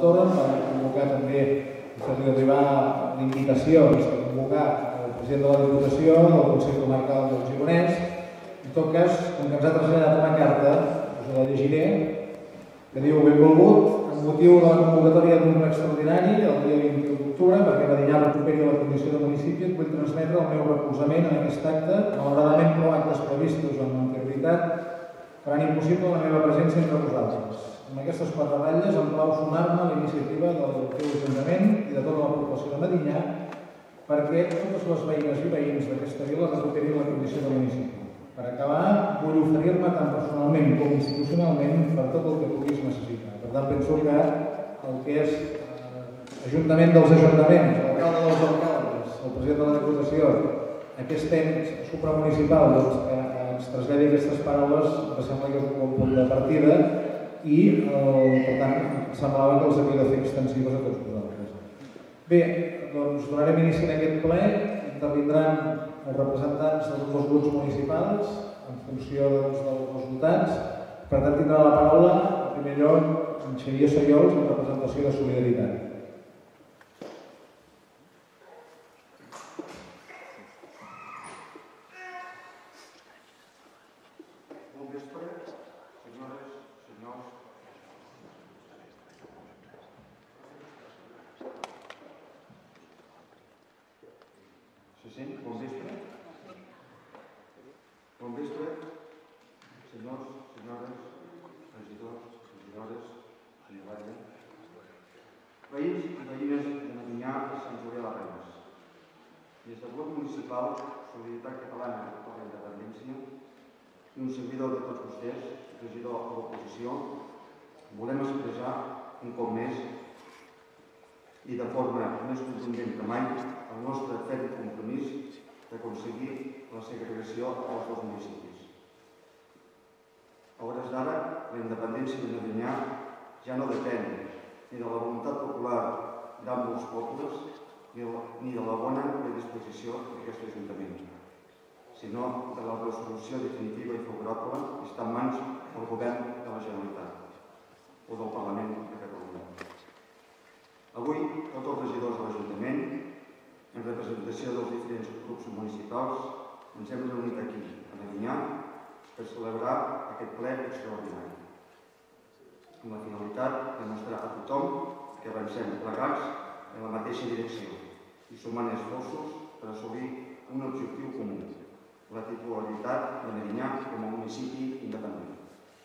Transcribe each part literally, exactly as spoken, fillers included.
torn, van convocar també, fer-li arribar l'invitació a convocar el president de la Diputació, del Consell Comarcal del Gironès. En tot cas, com que ens ha traslladat una carta, us la llegiré, que diu: benvolgut, amb motiu de la convocatòria d'un ple extraordinari el dia vint-i-u d'octubre, perquè Medinyà recuperi la condició de municipi, et vull transmetre el meu recolzament en aquest acte. Malauradament, no actes previstos amb anterioritat faran impossible la meva presència entre vosaltres. Amb aquestes quatre ratlles em plau sumar-me a la iniciativa del teu Ajuntament i de tota la població de Medinyà perquè totes les veïnes i veïns d'aquesta vila recuperin la condició de municipi. Per acabar, vull oferir-me tant personalment com institucionalment per tot el que puguis necessitar. Per tant, penso que el que és Ajuntament dels Ajuntaments, l'alcalde dels alcaldes, el president de la Diputació, aquest ens supramunicipal que ens traslladi aquestes paraules, em sembla que és un bon punt de partida i, per tant, semblava que els havia de fer extensives a tots vosaltres. Bé, doncs donarem inici a aquest ple, intervindran els representants de tots els grups municipals en funció dels resultats. Per tant, tindrà la paraula, en primer lloc, en Xavier Sayols, en representació de Solidaritat. Bon vespre. Bon vespre, senyors, senyores, regidors, regidores, senyor Batlle, veïns i veïnes de Medinyà i Sant Julià de Ramis. Des del grup municipal Solidaritat Catalana per la Independència i un servidor de tots vostès, regidor a l'oposició, volem expressar un cop més i de forma més contundent que mai el nostre ferm compromís d'aconseguir la segregació dels dos municipis. A hores d'ara, la independència de Medinyà ja no depèn ni de la voluntat popular d'ambdós pobles ni de la bona predisposició d'aquest Ajuntament, sinó de la resolució definitiva i favorable que està en mans del Govern de la Generalitat o del Parlament de Catalunya. Avui, tots els regidors de l'Ajuntament, en representació dels diferents grups municipals, ens hem reunit aquí, a Medinyà, per celebrar aquest ple extraordinari, amb la finalitat de mostrar a tothom que avancem plegats en la mateixa direcció i sumant esforços per assolir un objectiu comú, la titularitat de Medinyà com a municipi independent.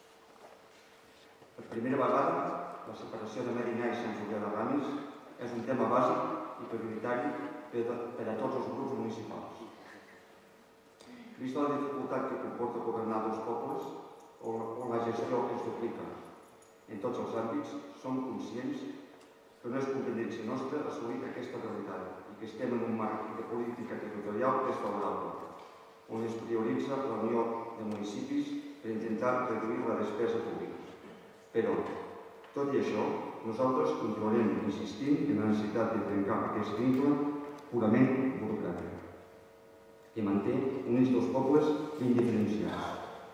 Per primera vegada, la separació de Medinyà i Sant Julià de Ramis és un tema bàsic i prioritari per a tots els grups municipals. Vista la dificultat que comporta governar dos pobles o la gestió que es duplica en tots els àmbits, som conscients que no és competència nostra assolir aquesta realitat i que estem en un marc de política territorial desfavorable, on es prioritza la unió de municipis per intentar reduir la despesa pública. Però, tot i això, nosaltres continuarem insistint en la necessitat de trencar aquest vincle purament burocràtic que manté units dos pobles ben diferenciats.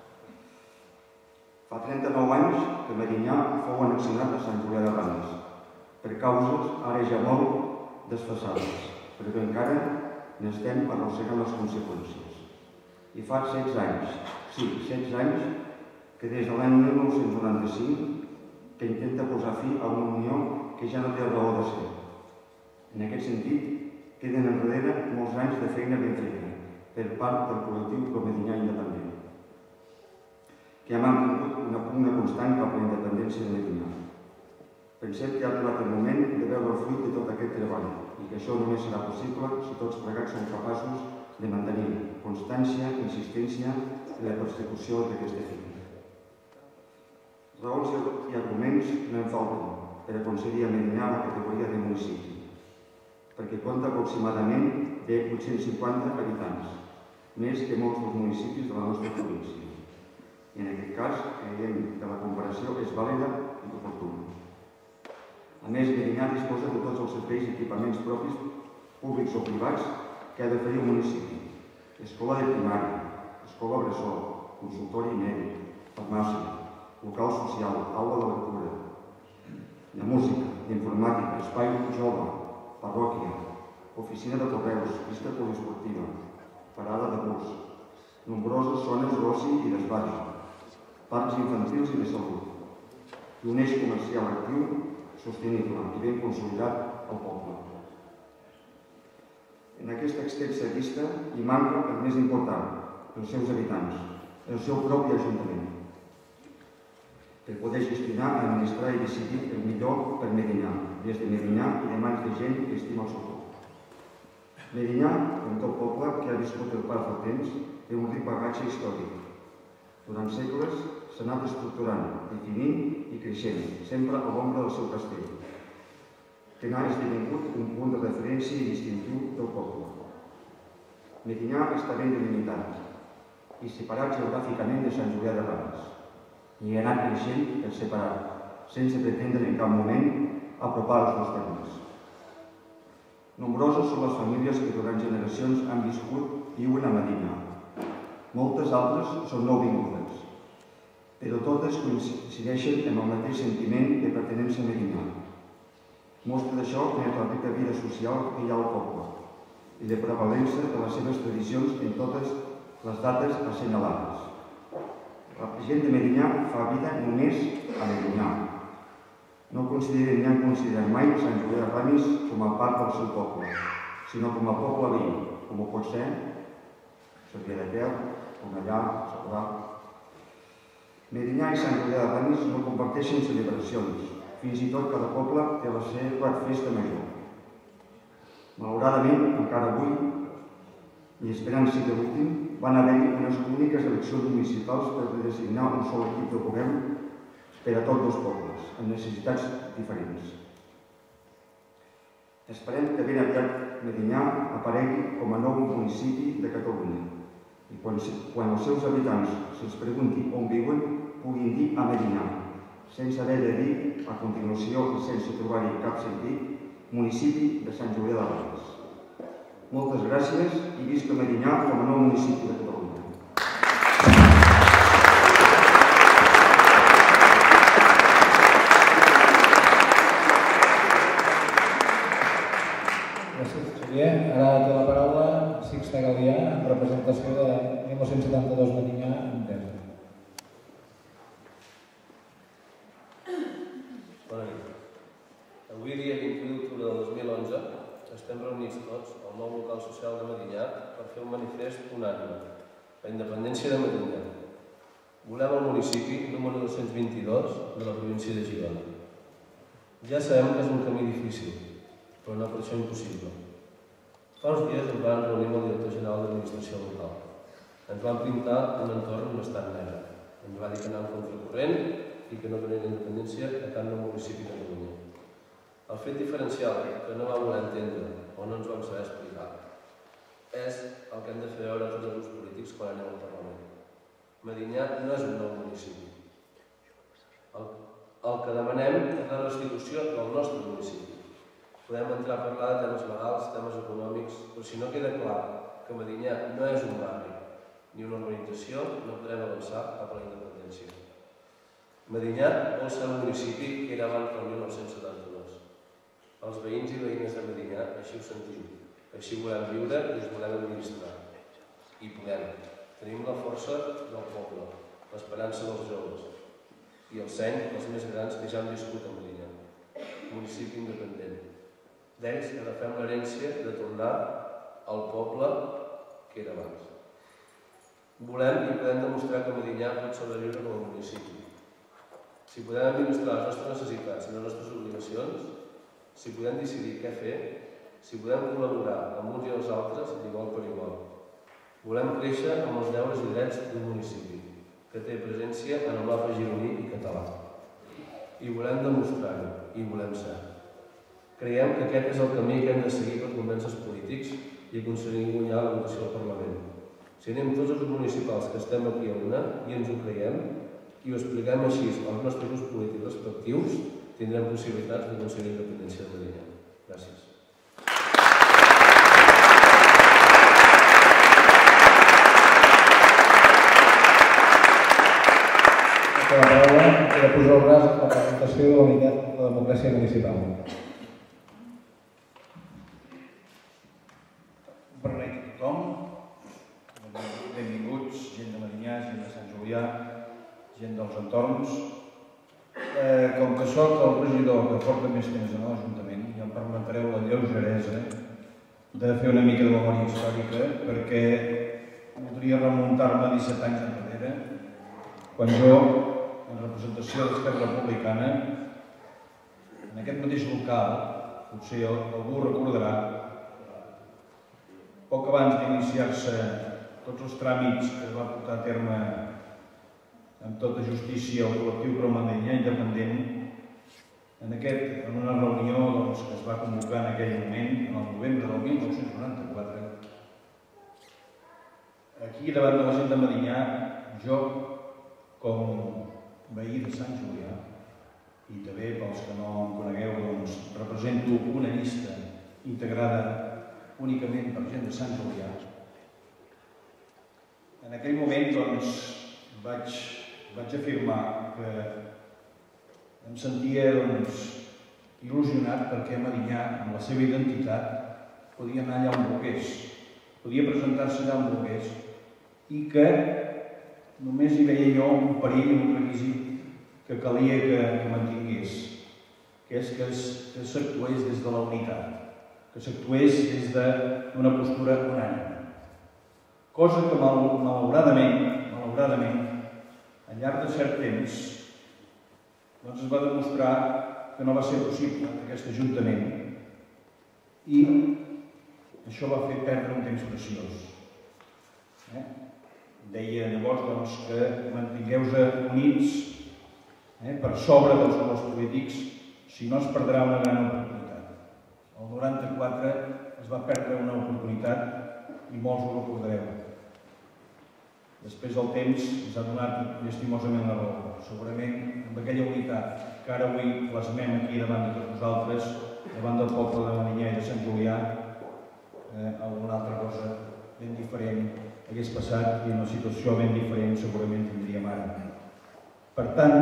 Fa trenta-nou anys que Medinyà fou annexionat a Sant Julià de Ramis per causes ara ja molt desfasades, però que encara n'estem arrossegant les conseqüències. I fa setze anys, sí, setze anys, que des de l'any mil nou-cents noranta-cinc que intenta posar fi a una unió que ja no té raó de ser. En aquest sentit, queden enrere molts anys de feina ben feta per part del col·lectiu Medinyà Independent, que ha mantingut una pugna constant cap a la independència de Medinyà. Pensem que ha arribat el moment de veure el fruit de tot aquest treball i que això només serà possible si tots plegats som capaços de mantenir constància i insistència en la persecució d'aquesta feina. Raons i arguments no en falten per aconseguir a Medinyà la categoria de municipi, perquè compta aproximadament de vuit-cents cinquanta habitants, més que molts dels municipis de la nostra província. I en aquest cas, creiem que la comparació és vàlida i oportuna. A més, Medinyà disposa de tots els serveis i equipaments propis, públics o privats, que ha d'oferir un municipi. Escola de primària, escola bressol, consultori mèdic, farmàcia, local social, aula de lectura, de música, d'infantil, informàtica, espai jove, parròquia, oficina de correus, pista poliesportiva, parada de bus, nombroses zones d'oci i d'esbarjo, parcs infantils i de salut, i un eix comercial actiu, sostenible i ben consolidat al poble. En aquesta extensa llista hi manca el més important, els seus habitants, el seu propi ajuntament, per poder gestionar, administrar i decidir el millor per Medinyà, des de Medinyà i de mans de gent que estima el seu poble. Medinyà, com tot poble que ha viscut el pas del temps, té un ric bagatge històric. Durant segles s'ha anat estructurant, definint i creixent, sempre a l'ombra del seu castell, que n'ha esdevingut un punt de referència i distintiu del poble. Medinyà està ben delimitat i separat geogràficament de Sant Julià de Ramis, i ha anat creixent per separat, sense pretendre en cap moment apropar els dos termes. Nombroses són les famílies que durant generacions han viscut i viuen a Medinyà. Moltes altres són nouvingudes, però totes coincideixen en el mateix sentiment de pertinença a Medinyà. Mostra d'això és la rica vida social que hi ha al poble i la prevalença de les seves tradicions en totes les dates assenyalades. La gent de Medinyà fa vida només a Medinyà. No consideren ni han considerat mai Sant Julià de Ramis com a part del seu poble, sinó com a poble veí, com ho pot ser Cervià de Ter, Cornellà, Salvà. Medinyà i Sant Julià de Ramis no comparteixen celebracions. Fins i tot cada poble té la seva festa major. Malauradament, encara avui, i esperant ser de l'últim, van haver-hi unes úniques eleccions municipals per designar un sol equip de govern per a tots dos pobles, amb necessitats diferents. Esperem que ben aviat Medinyà aparegui com a nou municipi de Catalunya i quan els seus habitants se'ls pregunti on viuen, puguin dir a Medinyà, sense haver de dir, a continuació i sense trobar-hi cap sentit, municipi de Sant Julià de Ramis. Moltes gràcies i visca Medinyà com a nou municipi de Catalunya. Gràcies, Xavier. Ara té la paraula Sixte Galià, en representació de mil nou-cents setanta-dos Medinyà en Terra. Avui, dia vint-i-u d'octubre del dos mil onze, estem reunits tots al nou local social de Medinyà per fer un manifest unànime, la independència de Medinyà. Volem el municipi número dos-cents vint-i-dos de la província de Girona. Ja sabem que és un camí difícil, però no per això impossible. Fa uns dies ens vam reunir amb el director general d'administració local. Ens van pintar un entorn bastant negre. Ens va dir que anàvem contracorrent i que no tenien independència a cap nou municipi de Catalunya. El fet diferencial que no va voler entendre o no ens vam saber explicar és el que hem de fer veure a tots els grups polítics quan anem al Parlament. Medinyà no és un nou municipi. El, el que demanem és la restitució del nostre municipi. Podem entrar a parlar de temes legals, temes econòmics, però si no queda clar que Medinyà no és un barri ni una urbanització, no podrem avançar cap a la independència. Medinyà vol ser un municipi que era abans del mil nou-cents setanta-dos. Els veïns i veïnes de Medinyà així ho sentim, així volem viure i us volem administrar. I podem. Tenim la força del poble, l'esperança dels joves i el seny dels més grans que ja han viscut a Medinyà, municipi independent. D'ells agafem l'herència de tornar al poble que era abans. Volem i podem demostrar que Medinyà pot sobreviure com a municipi. Si podem administrar les nostres necessitats i les nostres obligacions, si podem decidir què fer, si podem col·laborar amb uns i els altres d'igual per igual. Volem créixer amb els deures i drets d'un municipi, que té presència en el mapa gironí i català. I volem demostrar-ho, i volem ser. Creiem que aquest és el camí que hem de seguir per convèncer els polítics i aconseguir guanyar la votació al Parlament. Si anem tots els municipals que estem aquí a una i ens ho creiem, i ho expliquem així als nostres grups polítics respectius, tindrem possibilitats d'aconseguir la independència de Medinyà. Gràcies. La paraula era posar el braç a la presentació de la unitat la democràcia municipal. Bona nit a tothom. Benvinguts, gent de Medinyà, gent de Sant Julià, gent dels entorns. Com que soc el regidor que porta més temps en l'Ajuntament, ja em permetreu la lleugeresa de fer una mica de memòria històrica, perquè voldria remuntar-me disset anys enrere, quan jo, en representació d'Esquerra Republicana, en aquest mateix local, potser algú recordarà, poc abans d'iniciar-se tots els tràmits que es va portar a terme amb tota justícia el col·lectiu Pro-Medinyà Independent, en, aquest, en una reunió doncs, que es va convocar en aquell moment, en el novembre del mil nou-cents noranta-quatre, aquí davant de la gent de Medinyà, jo, com veí de Sant Julià, i també pels que no em conegueu, doncs, represento una llista integrada únicament per gent de Sant Julià. En aquell moment doncs, vaig, vaig afirmar que em sentia doncs, il·lusionat perquè Medinyà, amb la seva identitat, podia anar allà on volgués, podia presentar-se allà on volgués, i que només hi veia jo un perill, un requisit que calia que, que mantingués, que és que s'actués des de la unitat, que s'actués des d'una postura unànime. Cosa que malauradament, malauradament, al llarg de cert temps, doncs es va demostrar que no va ser possible aquest Ajuntament i això va fer perdre un temps preciós. Eh? Deia llavors doncs, que mantingueu-vos units eh, per sobre dels colors polítics, si no es perdrà una gran oportunitat. El noranta-quatre es va perdre una oportunitat i molts ho recordareu. Després el temps ens ha donat llastimosament la raó. Segurament amb aquella unitat que ara avui plasmem aquí davant de tots nosaltres, davant del poble de Medinyà i de Sant Julià, eh, alguna altra cosa ben diferent hagués passat i una situació ben diferent segurament tindríem ara. Per tant,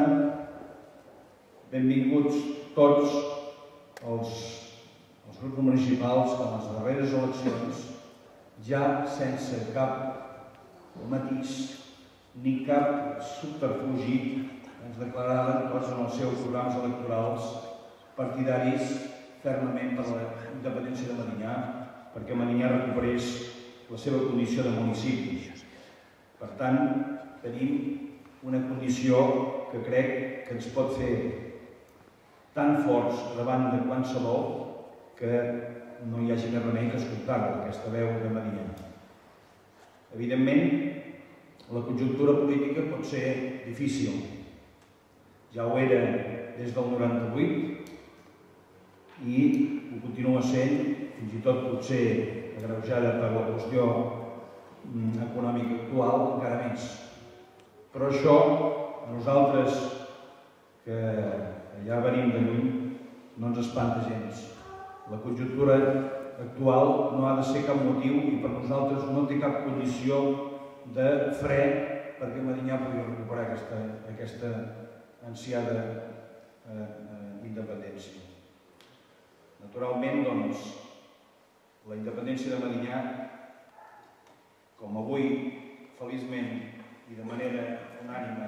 benvinguts tots els, els grups municipals que en les darreres eleccions, ja sense cap matís ni cap subterfugi, ens declaraven tots en els seus programes electorals partidaris fermament per la independència de Medinyà, perquè Medinyà recuperés la seva condició de municipi. Per tant, tenim una condició que crec que ens pot fer tan forts davant de qualsevol que no hi hagi més remei que escoltar-la, aquesta veu de Medinyà. Evidentment, la conjuntura política pot ser difícil. Ja ho era des del noranta-vuit i ho continua sent, fins i tot potser agreujada per la qüestió econòmica actual, encara més. Però això, a nosaltres, que ja venim de lluny, no ens espanta gens. La conjuntura actual no ha de ser cap motiu i per nosaltres no té cap condició de fre perquè Medinyà pugui recuperar aquesta, aquesta ansiada eh, eh, independència. Naturalment, doncs, la independència de Medinyà, com avui, feliçment i de manera unànime,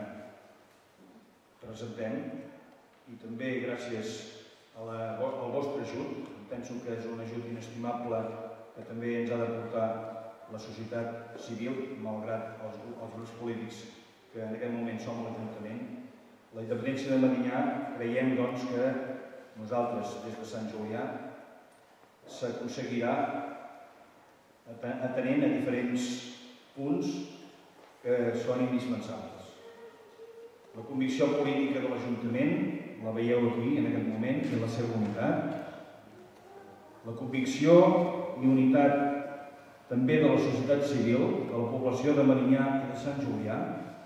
presentem, i també gràcies a la, al vostre ajut, penso que és un ajut inestimable que també ens ha de portar la societat civil, malgrat els, els grups polítics que en aquest moment som l'Ajuntament. La independència de Medinyà creiem doncs, que nosaltres, des de Sant Julià, s'aconseguirà atenent a diferents punts que són indispensables. La convicció política de l'Ajuntament, la veieu aquí en aquest moment, és la seva unitat. La convicció i unitat també de la societat civil, de la població de Medinyà i de Sant Julià,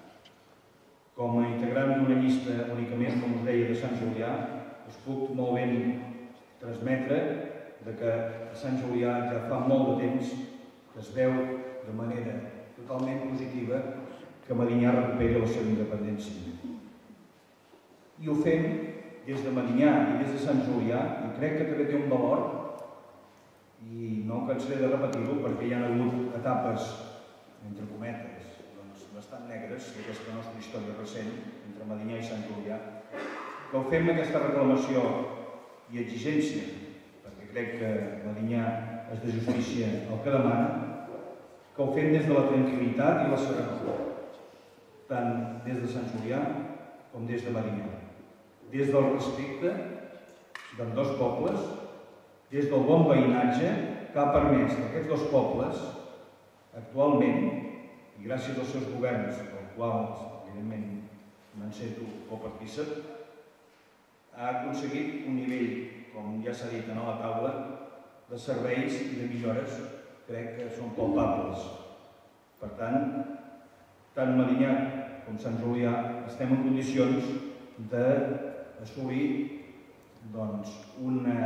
com a integrant d'una llista únicament, com us deia, de Sant Julià, us puc molt ben transmetre que a Sant Julià ja fa molt de temps que es veu de manera totalment positiva que Medinyà recuperi la seva independència. I ho fem des de Medinyà i des de Sant Julià, i crec que també té un valor, i no em cansaré de repetir-ho perquè hi ha hagut etapes, entre cometes, doncs, bastant negres d'aquesta nostra història recent entre Medinyà i Sant Julià, que ho fem aquesta reclamació i exigència, perquè crec que Medinyà és de justícia el que demana, que ho fem des de la tranquil·litat i la serenor, tant des de Sant Julià com des de Medinyà, des del respecte dels dos pobles, des del bon veïnatge que ha permès que aquests dos pobles, actualment, i gràcies als seus governs, del qual, evidentment, me'n sento copartícip, ha aconseguit un nivell, com ja s'ha dit a la taula, de serveis i de millores, crec que són palpables. Per tant, tant Medinyà com Sant Julià estem en condicions d'assolir doncs, una,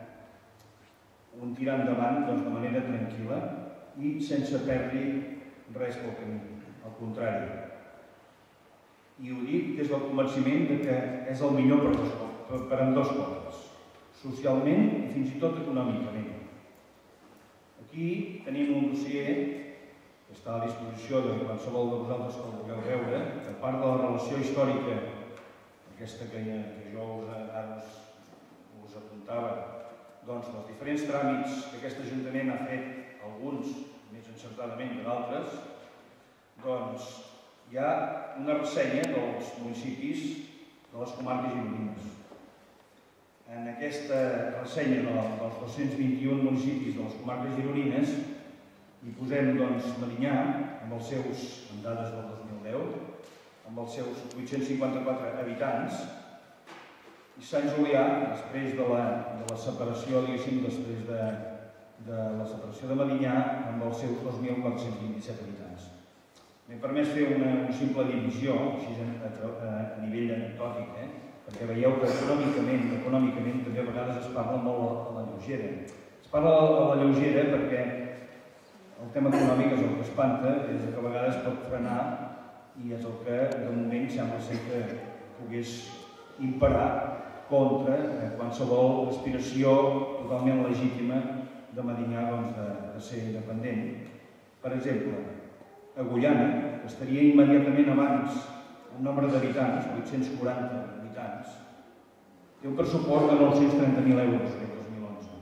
un tirar endavant doncs, de manera tranquil·la i sense perdre res pel camí, al contrari. I ho dic des del convenciment de que és el millor per, dos, per, per ambdós pobles, socialment i fins i tot econòmicament. Aquí tenim un dossier que està a disposició de qualsevol de vosaltres que el vulgueu veure, que part de la relació històrica, aquesta que, que jo us, ara us, us apuntava, doncs dels diferents tràmits que aquest Ajuntament ha fet, alguns més encertadament que d'altres, doncs hi ha una ressenya dels municipis de les comarques gironines. En aquesta ressenya dels dos-cents vint-i-un municipis de les comarques gironines hi posem doncs, Medinyà, amb els seus, amb dades del dos mil deu, amb els seus vuit-cents cinquanta-quatre habitants, i Sant Julià, després de la, de la separació, diguéssim, després de, de la separació de Medinyà, amb els seus dos mil quatre-cents vint-i-set habitants. M'he permès fer una, una simple divisió, així a, a, a nivell anecdòtic, eh? Perquè veieu que econòmicament, econòmicament també a vegades es parla molt a la lleugera. Es parla a la lleugera perquè el tema econòmic és el que espanta, és el que a vegades pot frenar i és el que de moment sembla ser que pogués imperar contra qualsevol aspiració totalment legítima de Medinyà doncs, de, de ser independent. Per exemple, Agullana, que estaria immediatament abans un nombre d'habitants, vuit-cents quaranta habitants, té un pressupost de nou-cents trenta mil euros aquest dos mil onze.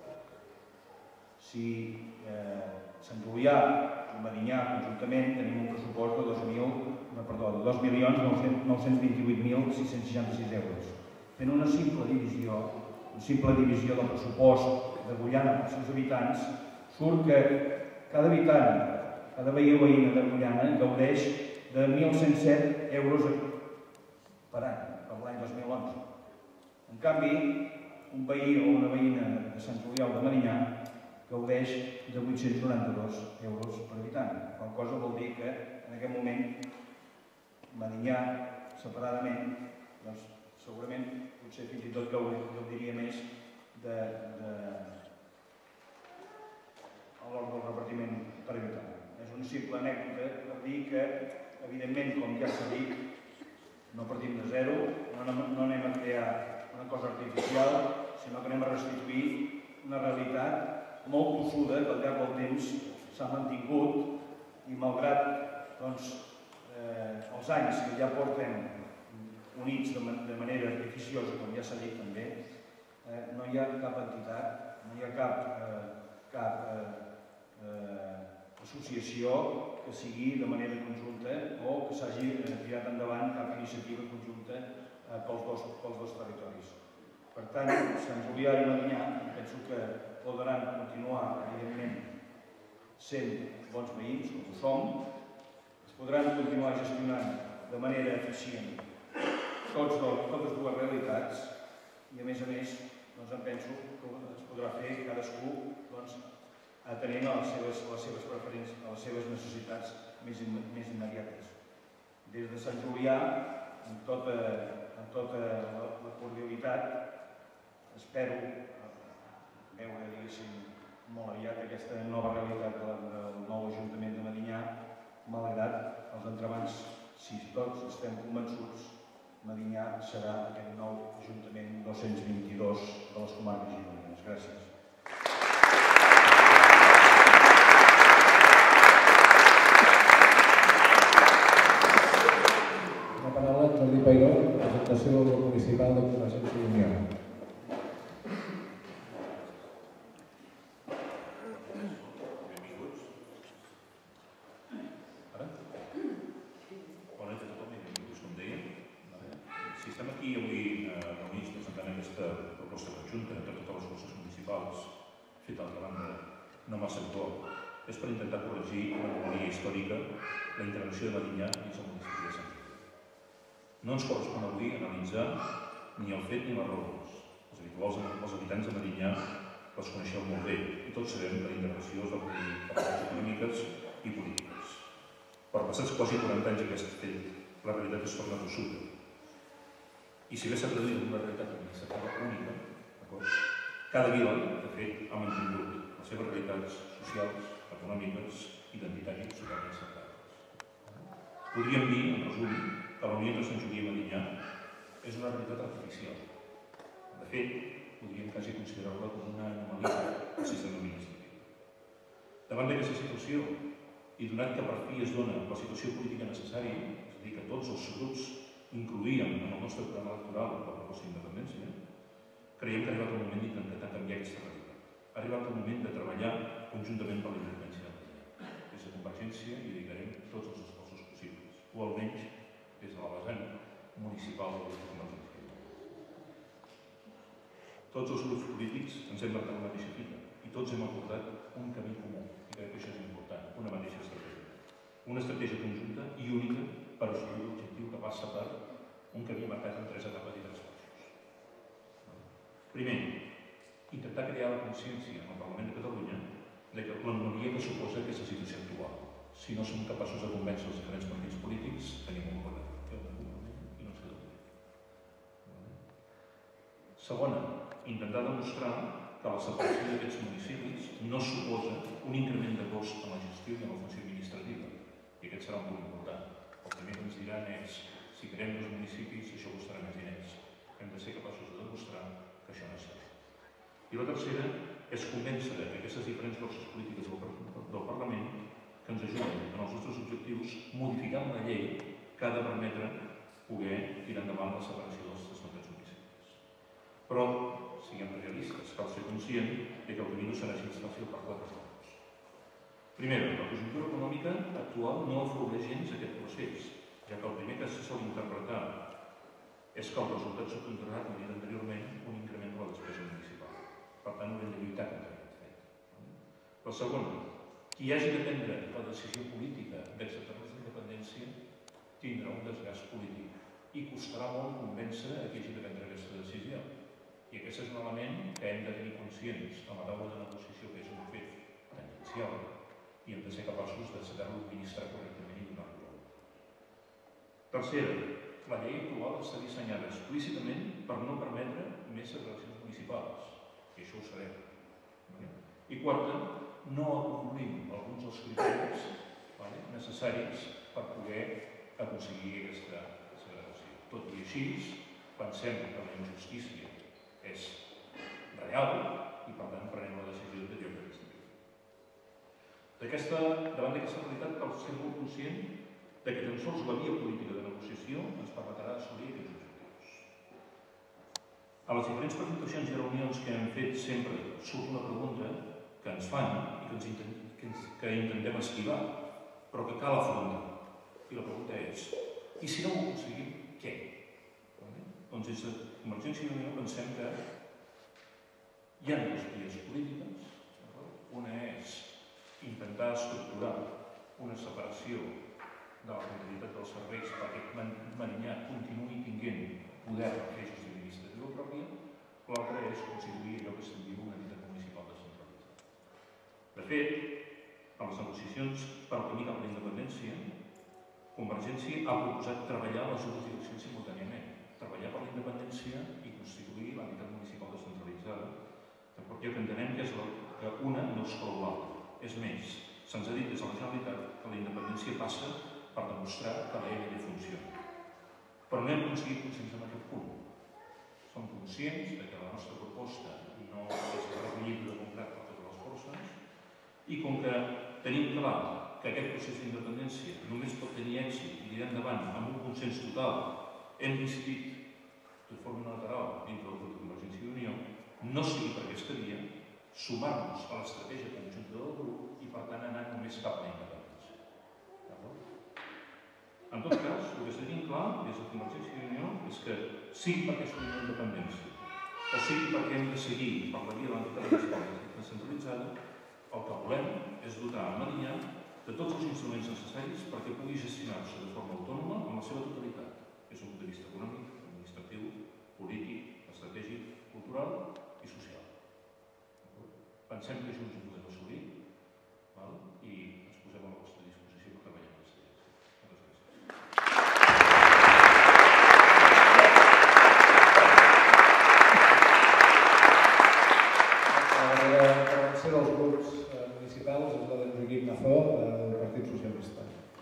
Si eh, Sant Julià i Medinyà conjuntament tenim un pressupost de dos mil, no, perdó, de dos milions nou-cents vint-i-vuit mil sis-cents seixanta-sis euros. Fent una simple divisió, una simple divisió del pressupost d'Agullana per seus habitants, surt que cada habitant, cada veí o veïna d'Agullana gaudeix de mil cent set euros per any, per l'any dos mil onze. En canvi, un veí o una veïna de Sant Julià o de Medinyà gaudeix de vuit-cents noranta-dos euros per habitant. La cosa vol dir que en aquest moment Medinyà, separadament, doncs, segurament, potser fins i tot gaudiria més de, de a l'hora del repartiment per habitant. És una simple anècdota per dir que, evidentment, com ja s'ha dit, no partim de zero, no, no anem a crear una cosa artificial, sinó que anem a restituir una realitat molt tossuda que al llarg del temps s'ha mantingut i malgrat doncs, eh, els anys que ja portem units de, man de manera artificiosa, com ja s'ha dit també, eh, no hi ha cap entitat, no hi ha cap, eh, cap eh, eh, associació que sigui de manera conjunta o que s'hagi eh, tirat endavant cap iniciativa conjunta eh, pels, dos, pels dos territoris. Per tant, Sant Julià i Medinyà penso que podran continuar, evidentment, sent bons veïns, com ho som, es podran continuar gestionant de manera eficient tots dos, totes dues realitats i, a més a més, doncs, em penso que es podrà fer cadascú doncs, atenent a les seves, a les seves preferències, a les seves necessitats més, més immediates. Des de Sant Julià, amb tota, amb tota la, la cordialitat, espero veure, diguéssim, molt aviat aquesta nova realitat del nou Ajuntament de Medinyà, malgrat els entrebancs, si tots estem convençuts Medinyà serà aquest nou Ajuntament dos-cents vint-i-dos de les comarques gironines. Gràcies. La paraula a Jordi Peiró, presentació del grup municipal de Convergència i Unió. És per intentar corregir una memòria històrica la intervenció de Medinyà dins el municipi de Sant Quirze. No ens correspon avui analitzar ni el fet ni les raons. Els habituals, els habitants de Medinyà les coneixeu molt bé i tots sabem que la intervenció es va produir per raons econòmiques i polítiques. Per passats quasi quaranta anys aquest fet, la realitat és torna tossuda. I si bé s'ha traduït en una realitat administrativa única, cada vila, de fet, ha mantingut les seves realitats socials, econòmiques, identitàries, totalment centrades. Podríem dir, en resum, que la unió entre Sant Joaquim i Medinyà és una realitat artificial. De fet, podríem quasi considerar-la com una anomalia del sistema administratiu. Davant d'aquesta situació, i donat que per fi es dona la situació política necessària, és a dir, que tots els grups incloïen en el nostre programa electoral la proposta d'independència, creiem que ha arribat el moment d'intentar canviar aquesta realitat. Ha arribat el moment de treballar conjuntament per la independència de Medinyà. Des de Convergència hi dedicarem tots els esforços possibles, o almenys des de la vessant municipal de Convergència. Tots els grups polítics ens hem marcat la mateixa fita i tots hem acordat un camí comú, i crec que això és important, una mateixa estratègia. Una estratègia conjunta i única per assolir l'objectiu que passa per un camí marcat en tres etapes i tres passos. Primer, intentar crear la consciència en el Parlament de Catalunya de que l'anomalia que suposa aquesta situació actual. Si no som capaços de convèncer els diferents partits polítics, tenim un problema. Hi ha un problema i no sé d'on. Segona, intentar demostrar que la separació d'aquests municipis no suposa un increment de cost en la gestió i en la funció administrativa. I aquest serà un punt important. El primer que ens diran és si creem dos municipis, això costarà més diners. Hem de ser capaços de demostrar que això no és cert. I la tercera és convèncer que aquestes diferents forces polítiques del Parlament que ens ajuden en els nostres objectius modificant la llei que ha de permetre poder tirar endavant la separació dels esmentats municipis. Però, siguem realistes, cal ser conscient que el camí no serà gens fàcil per quatre raons. Primera, la conjuntura econòmica actual no afavoreix gens aquest procés, ja que el primer que se sol interpretar és que el resultat subcontratat, com he dit anteriorment, un increment de la despesa municipal. Per tant, haurem de lluitar contra aquest fet. La segona, qui hagi de prendre la decisió política d'acceptar la independència tindrà un desgast polític i costarà molt convèncer a qui hagi de prendre aquesta decisió. I aquest és un element que hem de tenir conscients a la taula de negociació, que és un fet tangencial, i hem de ser capaços de saber-lo administrar correctament i donar-lo. Tercera, la llei actual està dissenyada explícitament per no permetre més segregacions municipals, i això ho sabem. I quarta, no acomplim alguns dels criteris necessaris per poder aconseguir aquesta segregació. Tot i així, pensem que la injustícia és real i, per tant, prenem la decisió de lloc d'aquesta llei. Davant d'aquesta realitat, cal ser molt conscient que tan sols la via política de negociació ens permetrà assolir aquests objectius. A les diferents presentacions i reunions que hem fet sempre surt una pregunta que ens fan i que, ens intent, que, ens, que intentem esquivar, però que cal afrontar. I la pregunta és, i si no ho aconseguim, què? Doncs des de Convergència i Unió pensem que hi ha dues vies polítiques. Una és intentar estructurar una separació de la continuïtat dels serveis perquè Medinyà continuï tinguent poder per fer gestió administrativa pròpia. L'altra és constituir allò que se'n diu una entitat municipal descentralitzada. De fet, a les negociacions per al camí cap a la independència, Convergència ha proposat treballar les dues direccions simultàniament. Treballar per la independència i constituir l'entitat municipal descentralitzada, perquè entenem que, és la, que una no exclou l'altra. És més, se'ns ha dit des de la Generalitat que la independència passa per demostrar que la L L funciona. però no hem aconseguit consens en aquest punt. Som conscients que la nostra proposta no és recollible de complet per totes les forces i com que tenim clar que aquest procés d'independència només pot tenir èxit i tirar endavant amb un consens total, hem decidit de forma unilateral dintre del grup de Convergència i Unió no seguir per aquesta via, sumar-nos a l'estratègia conjunta del grup i per tant anar només cap a la independència. En tot cas, el que tenim clar des de Convergència i Unió és que sigui perquè som una independència o sigui perquè hem de seguir per la via de l'anticapitalisme descentralitzada, el que volem és dotar a Medinyà de tots els instruments necessaris perquè pugui gestionar-se de forma autònoma en la seva totalitat, des d'un punt de vista econòmic, administratiu, polític, estratègic, cultural i social. Pensem que junts ho podem assolir i ens posem a la vostra disposició per treballar en aquesta direcció. Moltes gràcies. La intervenció dels grups municipals és la d'en Joaquim Nazó, del Partit Socialista.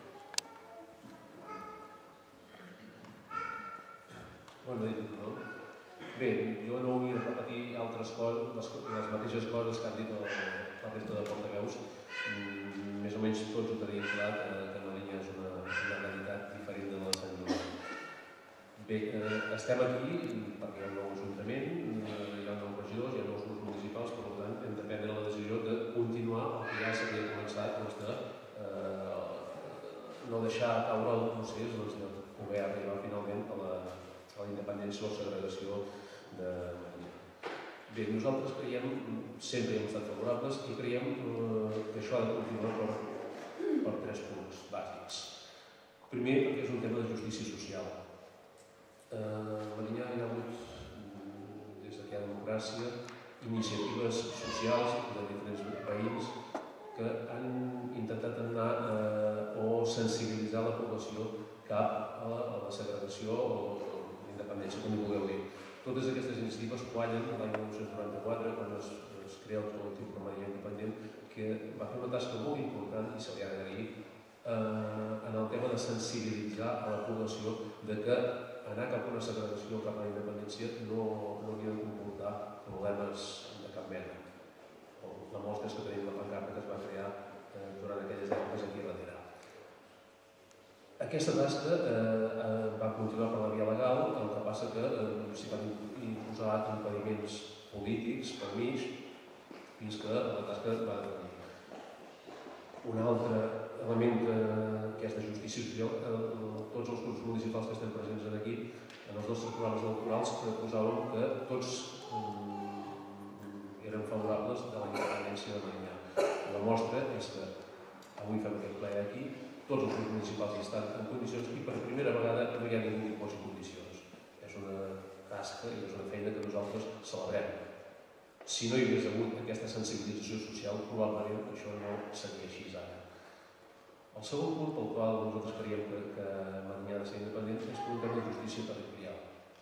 Bona nit a tothom. Bé, jo no vull repetir altres coses, les mateixes coses que han dit la resta de portaveus. Més o menys tots ho tenim clar que Medinyà és una realitat diferent de la de Sant Joan. Bé, estem aquí perquè hi ha un nou ajuntament, hi ha nous regidors, hi ha nous grups municipals, per tant hem de prendre la decisió de continuar el que ja s'havia començat, de no deixar caure el procés de poder arribar finalment a la a la independència o la segregació de Medinyà. Bé, nosaltres creiem, sempre hem estat favorables i creiem que això ha de continuar per tres punts bàsics. Primer, perquè és un tema de justícia social. A Medinyà hi ha hagut, des que hi ha democràcia, iniciatives socials de diferents veïns que han intentat anar o sensibilitzar la població cap a la segregació o independència, com hi vulgueu dir. Totes aquestes iniciatives quallen l'any mil nou-cents noranta-quatre, quan es crea el col·lectiu per Medinyà Independent, que va fer una tasca molt important i se li ha d'agrair en el tema de sensibilitzar a la població de que anar cap a una segregació, cap a la independència, no hauria de comportar problemes de cap mena. La mostra és que tenim la pancarta que es va crear durant aquelles èpoques aquí a darrere. Aquesta tasca va continuar per la via legal, el que passa que s'hi van imposar impediments polítics per mig fins que la tasca va detenir. Un altre element que és de justícia social, tots els grups municipals que estem presents aquí, en els nostres programes electorals posaven que tots eren favorables de la independència de Medinyà. La mostra és que avui fem aquest ple aquí, tots els grups municipals hi estan en condicions i per primera vegada no hi ha ningú que posi condicions. És una tasca i és una feina que nosaltres celebrem. Si no hi hagués hagut aquesta sensibilització social, probablement això no seria així ara. El segon punt pel qual nosaltres creiem que Medinyà ha de ser independent és per un tema de justícia territorial.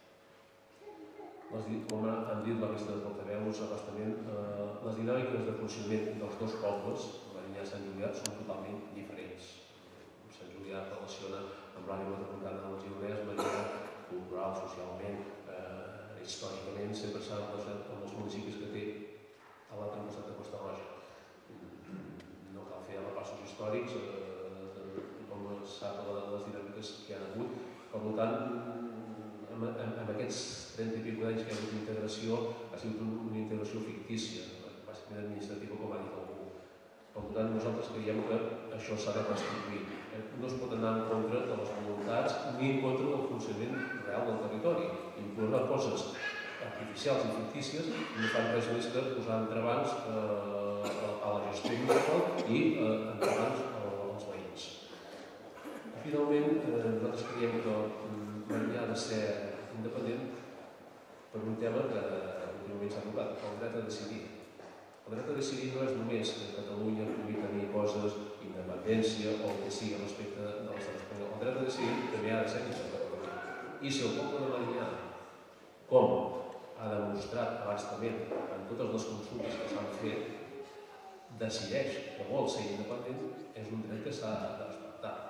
Com han dit la resta de portaveus, abastament, les dinàmiques de funcionament dels dos pobles, Medinyà i Sant Julià, són totalment diferents. Sant Julià relaciona amb l'àrea metropolitana del Gironès, Medinyà, cultural, socialment, històricament, sempre s'ha relacionat amb els municipis que té a l'altre costat de Costa Roja. No cal fer repassos històrics, com sap les dinàmiques que hi ha hagut. Per tant, en aquests trenta i pico d'anys que hi ha hagut d'integració, ha sigut una integració fictícia, bàsicament administrativa, com ha dit algú. Per tant, nosaltres creiem que això s'ha de restituir. No es pot anar en contra de les voluntats ni en contra del funcionament real del territori. Incloure coses artificials i fictícies no fan res més que posar entrebancs a la gestió municipal i entrebancs als veïns. Finalment, nosaltres creiem que Medinyà ha de ser independent per un tema que últimament s'ha tocat, el dret a decidir. El dret a decidir no és només que Catalunya pugui tenir coses, independència o el que sigui respecte de l'estat espanyol. El dret a decidir també ha de ser dins de Catalunya. I si el poble de Medinyà, com ha demostrat abastament en totes les consultes que s'han fet, decideix que vol ser independent, és un dret que s'ha de respectar.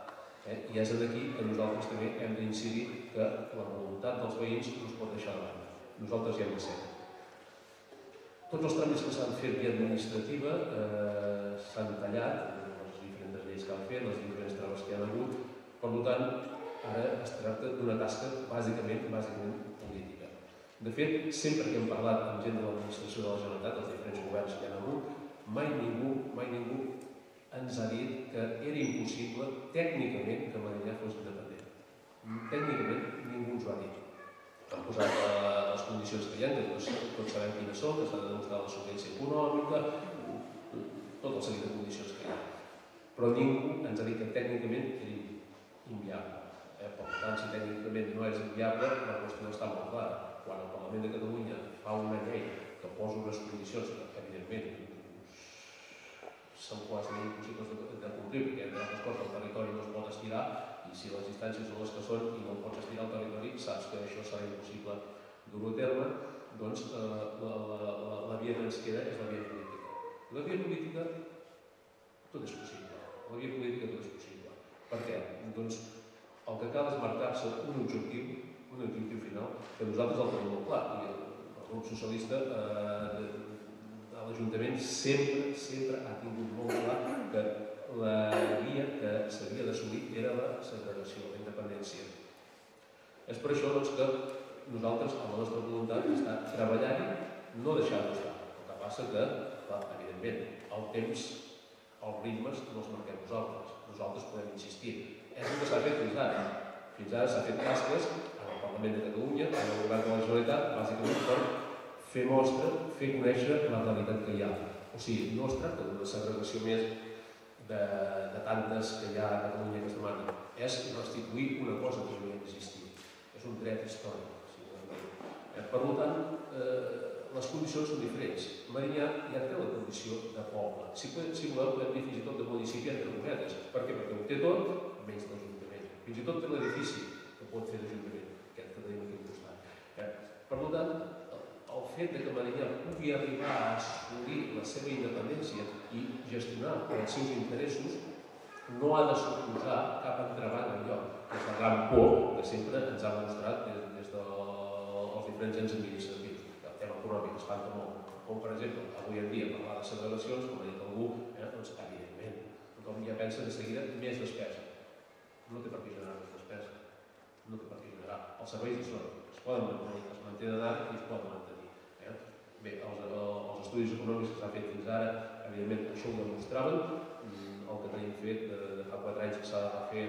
I és aquí que nosaltres també hem d'incidir que la voluntat dels veïns no es pot deixar de banda. Nosaltres hi hem de ser. Tots els tràmits que s'han fet via administrativa s'han tallat, les diferents lleis que han fet, les diferents traves que hi ha hagut. Per tant, ara es tracta d'una tasca bàsicament política. De fet, sempre que hem parlat amb gent de l'administració de la Generalitat, els diferents governs que hi ha hagut, mai ningú, mai ningú ens ha dit que era impossible tècnicament que Medinyà fos independent. Tècnicament ningú ens ho ha dit. Han posat les condicions que hi ha, que tots sabem quines són, que s'ha de demostrar la solvència econòmica, tot el seguit de condicions que hi ha. Però ningú ens ha dit que tècnicament era inviable. Per tant, si tècnicament no és inviable, la qüestió està molt clara. Quan el Parlament de Catalunya fa una llei que posa unes condicions que, evidentment, són quasi impossibles de complir, perquè, entre altres coses, el territori no es pot estirar, i si les distàncies són les que són i no pots estirar el territori, saps que això serà impossible dur-ho a terme, doncs la via que ens queda és la via política. La via política, tot és possible. La via política tot és possible. Per què? Doncs el que cal és marcar-se un objectiu, un objectiu final, que nosaltres el tenim molt clar. I el grup socialista a l'Ajuntament sempre, sempre ha tingut molt clar que la via que s'havia d'assolir era la segregació, la independència. És per això que nosaltres, amb la nostra voluntat, està treballant-hi, no deixar-ho estar. El que passa que, evidentment, el temps, els ritmes no els marquem nosaltres. Nosaltres podem insistir. És el que s'ha fet fins ara. Fins ara s'ha fet tasques en el Parlament de Catalunya, en el Govern de la Generalitat, bàsicament per fer mostra, fer conèixer la realitat que hi ha. O sigui, no es tracta d'una segregació més de tantes que hi ha a Catalunya que es demanen. És restituir una cosa que no havia d'existir. És un dret històric. Per tant, les condicions són diferents. Medinyà ja té la condició de poble. Si voleu, podem dir fins i tot de municipi entre cometes. Per què? Perquè ho té tot, menys l'Ajuntament. Fins i tot té l'edifici que pot fer d'Ajuntament, aquest que tenim aquí al costat. Per tant, el fet que Medinyà pugui arribar a assolir la seva independència i gestionar els seus interessos no ha de suposar cap entrebanc enlloc. És la gran por que sempre ens ha mostrat des dels diferents ens administratius. El tema econòmic espanta molt. Com, per exemple, avui en dia parlar de segregacions, com ha dit algú, doncs, evidentment, tothom ja pensa de seguida més despesa. No té per què generar més despesa. No té per què generar. Els serveis hi són. Es poden mantenir, es mantenen ara i es poden mantenir. Bé, els estudis econòmics que s'han fet fins ara, evidentment, això ho demostraven. El que tenim fet de fa quatre anys que s'ha de fer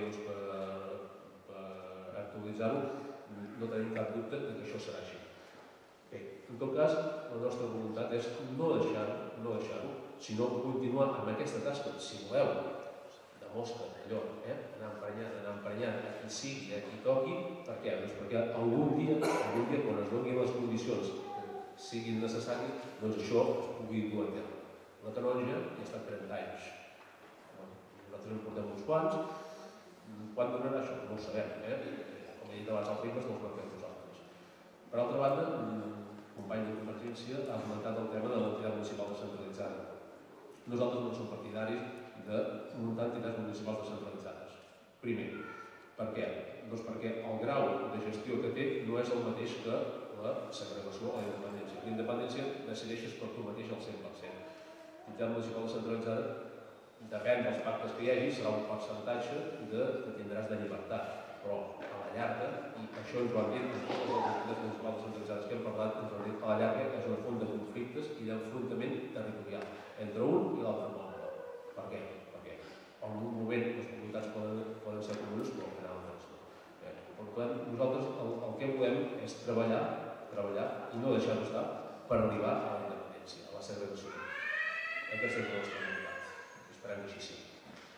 per actualitzar-ho, no tenim cap dubte que això serà així. Bé, en tot cas, la nostra voluntat és no deixar-ho, no deixar-ho, sinó continuar amb aquesta tasca, si voleu, de mosca, allò, anar emprenyant, anar emprenyant, a qui sigui, a qui toqui. Per què? Doncs perquè algun dia, algun dia, quan es donin les condicions siguin necessaris, doncs això es pugui dur a terme. La canonja ja ha estat trenta anys. Nosaltres en portem uns quants. Quan donarà això? No ho sabem. Com he dit abans, els ritmes no els marquem nosaltres. Per altra banda, un company de Convergència ha comentat el tema de l'entitat municipal descentralitzada. Nosaltres no som partidaris de muntar entitats municipals descentralitzades. Primer, per què? Doncs perquè el grau de gestió que té no és el mateix que la segregació o la independència. La independència decideixes per tu mateix al cent per cent. L'entitat municipal descentralitzada, depèn dels pactes que hi hagi, serà un percentatge que tindràs de llibertat. Però a la llarga, i això ens ho han dit en totes les entitats municipals descentralitzades que hem parlat, ens ho han dit, a la llarga és una font de conflictes i d'enfrontament territorial entre un i l'altre poble. Per què? Perquè en un moment les comunitats poden ser comunes, però en altres no. Per tant, nosaltres el que volem és treballar treballar i no deixar-ho estar per arribar a la independència, a la segregació. Aquesta és la nostra voluntat. Esperem que així sigui.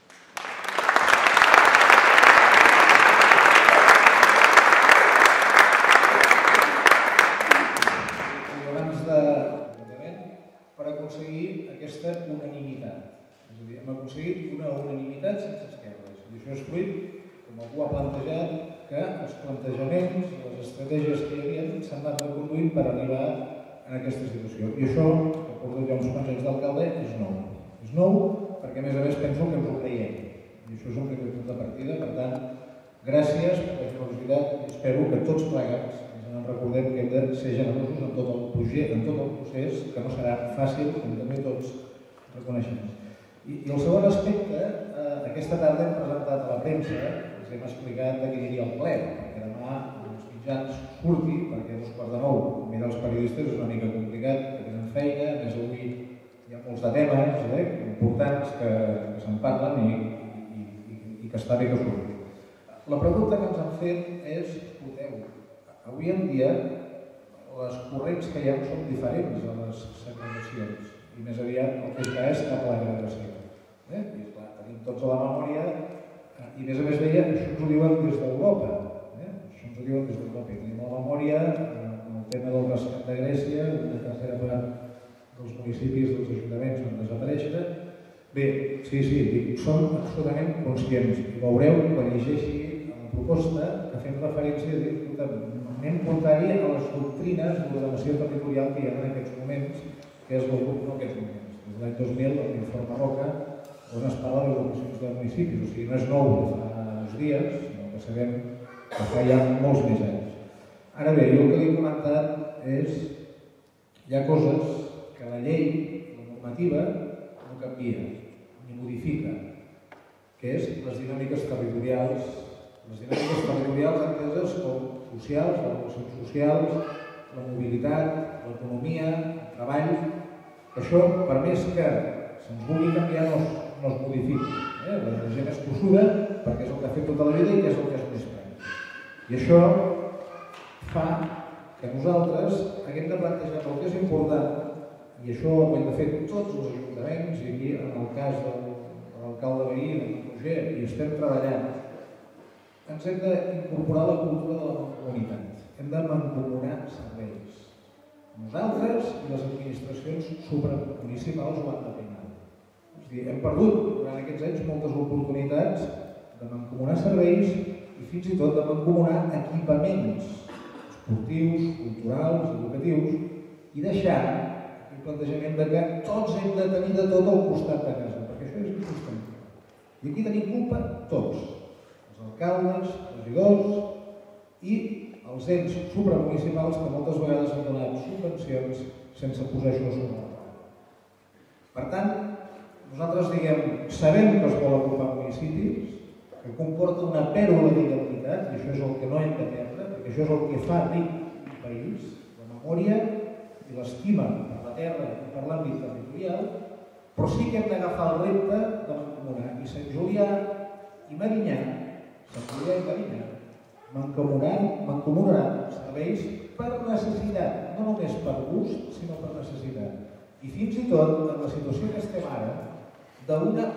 I abans de... per aconseguir aquesta unanimitat. És a dir, hem aconseguit una unanimitat sense esquerdes. I això és fruit, com algú ha plantejat, que els plantejaments, les estratègies que hi havia s'han anat reconduint per arribar a aquesta situació. I això, que porto ja uns quants anys d'alcalde, és nou. És nou perquè, a més a més, penso que ens ho creiem. I això és un primer punt de partida. Per tant, gràcies per la generositat i espero que tots plegats ens recordem que hem de ser generosos en tot el projecte, en tot el procés, que no serà fàcil, com també tots reconeixem. I, i el segon aspecte, eh, aquesta tarda hem presentat a la premsa, els hem explicat de què aniria el ple, perquè demà els mitjans surti, perquè a dos quarts de nou mirar els periodistes és una mica complicat, que tenen feina, a més avui hi ha molts de temes eh, importants que, que se'n parlen i, i, i, i que està bé que surti. La pregunta que ens han fet és, escolteu, avui en dia les corrents que hi ha són diferents a les segregacions i més aviat el que ja és cap a l'agregació. Eh? I clar, tenim tots a la memòria i a més a més deia, això ens ho diuen des d'Europa. Eh? Això ens ho diuen des d'Europa. I tenim a la memòria el tema del rescat de Grècia, una tercera part dels municipis, dels ajuntaments van desaparèixer. Bé, sí, sí, dic, som absolutament conscients i veureu quan llegeixi la proposta que fem referència a dir, anem portant-hi a les doctrines d'ordenació territorial que hi ha en aquests moments, que és el grup, no aquests moments, des de l'any dos mil, l'informe Roca, on es parla de agrupacions de municipis, o sigui, no és nou de fa uns dies, sinó que sabem que fa ja molts més anys. Ara bé, jo el que li he comentat és, hi ha coses que la llei, la normativa, no canvia, ni modifica, que és les dinàmiques territorials, les dinàmiques territorials enteses com socials, les relacions socials, la mobilitat, l'economia, el treball, que això, per més que se'ns vulgui canviar, no es, no es modifica. Eh? La gent és tossuda perquè és el que ha fet tota la vida i que és el que és més pràctic. I això fa que nosaltres haguem de plantejar el que és important, i això ho hem de fer tots els ajuntaments, i aquí en el cas de l'alcalde veí, en Roger, i estem treballant, ens hem d'incorporar la cultura de la comunitat. Hem de mancomunar serveis. Nosaltres i les administracions supramunicipals ho han de penar. És a dir, hem perdut durant aquests anys moltes oportunitats de mancomunar serveis i fins i tot de mancomunar equipaments esportius, culturals, educatius i deixar el plantejament de que tots hem de tenir de tot al costat de casa, perquè això és insostenible. I aquí tenim culpa tots. Els alcaldes, regidors i els ens supramunicipals que moltes vegades han donat subvencions sense posar això sobre la taula. Per tant, nosaltres diguem, sabem que es vol agrupar municipis, que comporta una pèrdua d'identitat, i això és el que no hem de perdre, perquè això és el que fa ric un país, la memòria i l'estima per la terra i per l'àmbit territorial, però sí que hem d'agafar el repte de mancomunar. I Sant Julià i Medinyà, Sant Julià i Medinyà, mancomunaran serveis per necessitat, no només per gust, sinó per necessitat. I fins i tot, en la situació que estem ara, d'una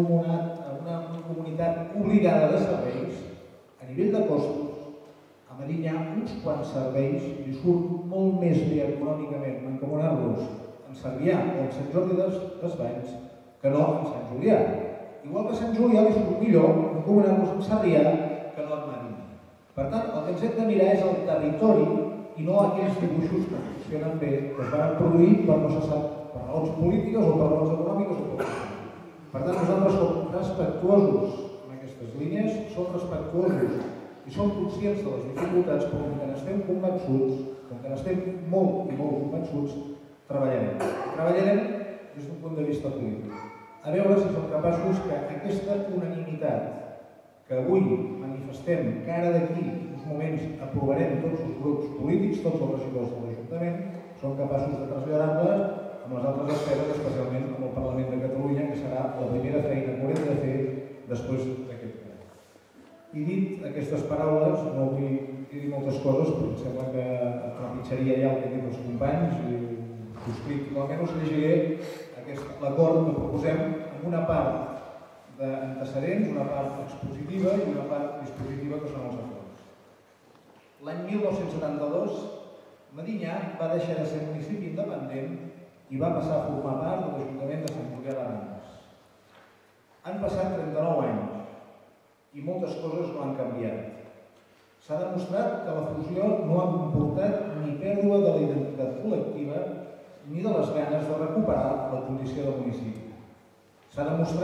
mancomunitat obligada de serveis, a nivell de costos, a Medinyà uns quants serveis li surt molt més bé econòmicament mancomunar-los en Sarrià o en Sant Jordi Desvalls que no en Sant Julià. Igual que a Sant Julià li surt millor mancomunar-los en Sarrià que no en Medinyà. Per tant, el que ens hem de mirar és el territori i no aquells dibuixos que funcionen bé, que es van produir per no se sap, per raons polítiques o per raons econòmiques o per raons. Per tant, nosaltres som respectuosos en aquestes línies, som respectuosos i som conscients de les dificultats, però com que n'estem convençuts, com que n'estem molt i molt convençuts, treballarem. Treballarem des d'un punt de vista polític. A veure si som capaços que aquesta unanimitat que avui manifestem, que ara d'aquí uns moments aprovarem tots els grups polítics, tots els regidors de l'Ajuntament, som capaços de traslladar-la amb les altres despeses, especialment amb el Parlament de Catalunya, que serà la primera feina que haurem de fer després d'aquest ple. I dit aquestes paraules, no vull dir moltes coses, però em sembla que trepitjaria ja el que diuen els companys i ho explico. Almenys llegiré l'acord que proposem amb una part d'antecedents, una part expositiva i una part dispositiva que són els acords. L'any mil nou-cents setanta-dos, Medinyà va deixar de ser municipi independent i va passar a formar part de l'Ajuntament de Sant Julià de Ramis. Han passat trenta-nou anys i moltes coses no han canviat. S'ha demostrat que la fusió no ha comportat ni pèrdua de la identitat col·lectiva ni de les ganes de recuperar la condició de municipi. S'ha demostrat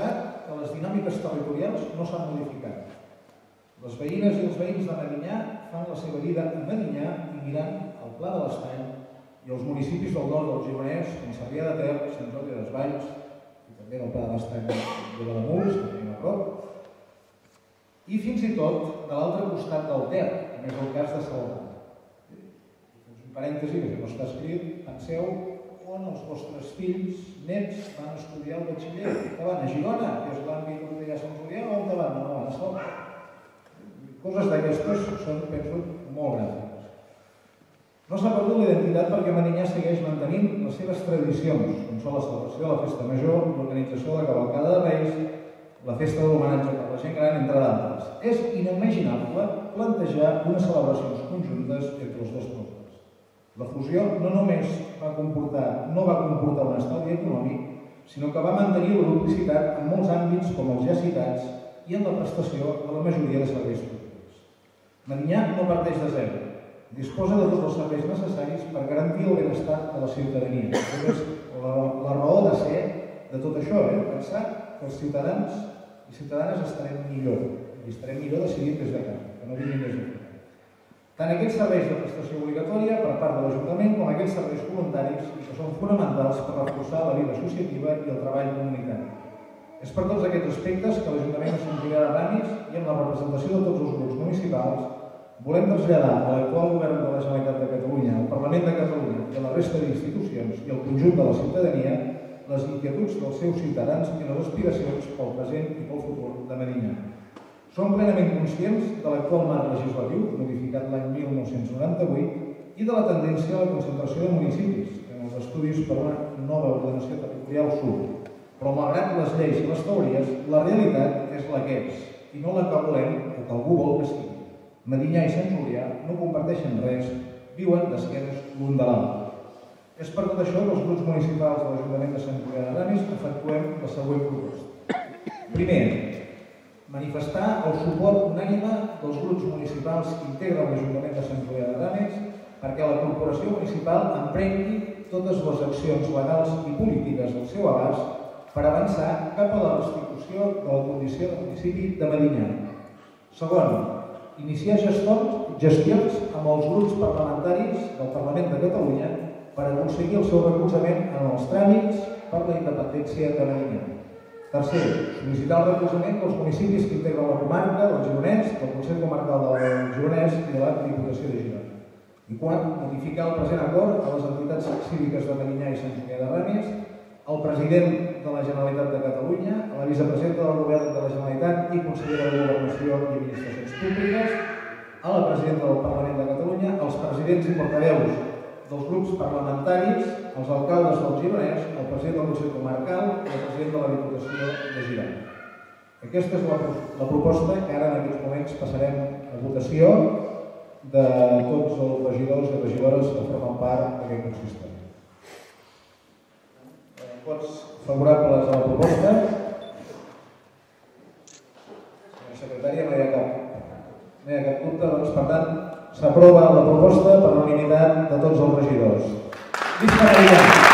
que les dinàmiques territorials no s'han modificat. Les veïnes i els veïns de Medinyà fan la seva vida a Medinyà i mirant el Pla de l'Estany i els municipis del nord del Gironès, com Sarrià de Ter, Sant Jordi Desvalls i també del Pla de l'Estany de Vilademuls, que tenim a prop, i fins i tot de l'altre costat del Ter, com és el cas de Salvà. Un parèntesi, que no està escrit, penseu on els vostres fills, nets, van estudiar el batxiller, que van a Girona, que és l'àmbit on hi ha Sant Julià, o on van? No, van a Salvà. Coses d'aquestes són, penso, molt gràfiques. No s'ha perdut la identitat perquè Medinyà segueix mantenint les seves tradicions, com són la celebració de la Festa Major, l'organització de la Cavalcada de Reis, la Festa de l'Homenatge per la gent gran, entre d'altres. És inimaginable plantejar unes celebracions conjuntes entre els dos pobles. La fusió no només va comportar, no va comportar un estalvi econòmic, sinó que va mantenir la duplicitat en molts àmbits com els ja citats i en la prestació de la majoria de serveis públics. Medinyà no parteix de zero. Disposa de tots els serveis necessaris per garantir el benestar de la ciutadania. És la, la raó de ser de tot això, eh? Pensar que els ciutadans i ciutadanes estarem millor, i estarem millor decidint des de casa, que no vinguin des de fora. Tant aquests serveis de prestació obligatòria per part de l'Ajuntament com aquests serveis voluntaris que són fonamentals per reforçar la vida associativa i el treball comunitari. És per tots aquests aspectes que l'Ajuntament de Sant Julià de Ramis i amb la representació de tots els grups municipals volem traslladar a l'actual govern de la Generalitat de Catalunya, al Parlament de Catalunya i a la resta d'institucions i al conjunt de la ciutadania les inquietuds dels seus ciutadans i les aspiracions pel present i pel futur de Medinyà. Som plenament conscients de l'actual marc legislatiu, modificat l'any mil nou-cents noranta-vuit, i de la tendència a la concentració de municipis, que en els estudis per una nova ordenació territorial surt. Però malgrat les lleis i les teories, la realitat és la que és, i no la que volem o que algú vol que sigui. Medinyà i Sant Julià no comparteixen res, viuen d'esquenes l'un de l'altre. És per tot això que els grups municipals de l'Ajuntament de Sant Julià de Ramis efectuem la següent proposta. Primer, manifestar el suport unànime dels grups municipals que integren l'Ajuntament de Sant Julià de Ramis perquè la corporació municipal emprengui totes les accions legals i polítiques del seu abast per avançar cap a la restitució de la condició de municipi de Medinyà. Segon, iniciar gestions amb els grups parlamentaris del Parlament de Catalunya per aconseguir el seu recolzament en els tràmits per la independència de Medinyà. Tercer, sol·licitar el recolzament dels municipis que integren la comarca del Gironès, del Consell Comarcal del Gironès i de la Diputació de Girona. I quart, notificar el present acord a les entitats cíviques de Medinyà i Sant Julià de Ramis, al president de la Generalitat de Catalunya, a la vicepresidenta del Govern de la Generalitat i consellera de Governació i Administracions Públiques, a la presidenta del Parlament de Catalunya, als presidents i portaveus dels grups parlamentaris, als alcaldes del Gironès, al president del Consell Comarcal i al president de la Diputació de Girona. Aquesta és la, la proposta que ara en aquests moments passarem a votació de tots els regidors i regidores que formen part d'aquest consistori. Vots favorables a la proposta? Senyora secretària, no hi ha cap, no hi ha cap dubte, doncs per tant s'aprova la proposta per unanimitat de tots els regidors. Visca Medinyà!